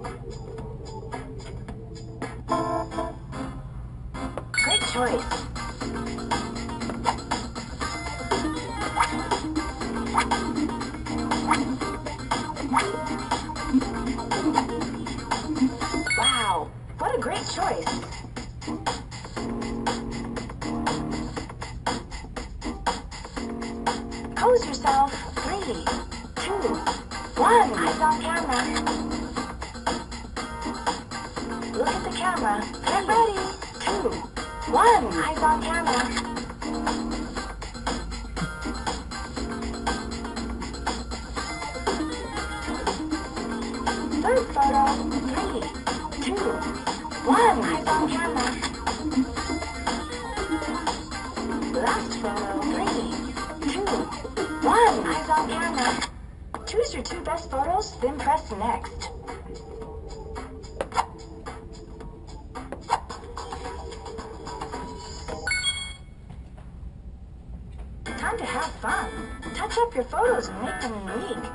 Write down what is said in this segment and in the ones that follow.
Great choice. Wow, what a great choice. Pose yourself. 3, 2, 1. Eyes on camera. Look at the camera. Get ready. 2, 1. Eyes on camera. Third photo. 3, 2, 1. Eyes on camera. Last photo. 3, 2, 1. Eyes on camera. Choose your 2 best photos, then press next. Time to have fun. Touch up your photos and make them unique.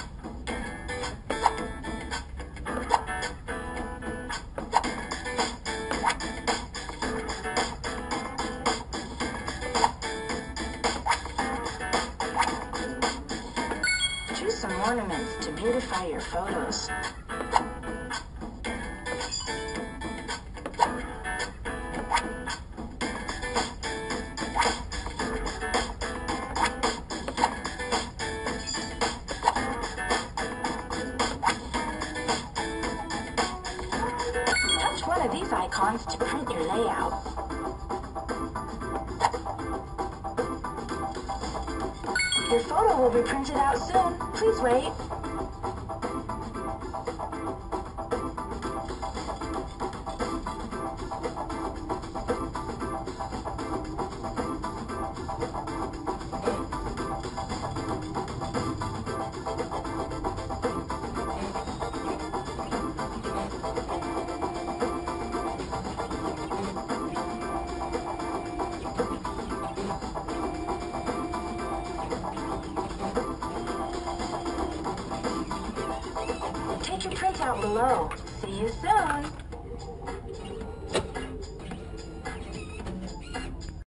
Choose some ornaments to beautify your photos. Touch one of these icons to print your layout. Your photo will be printed out soon. Please wait. Take your printout below. See you soon.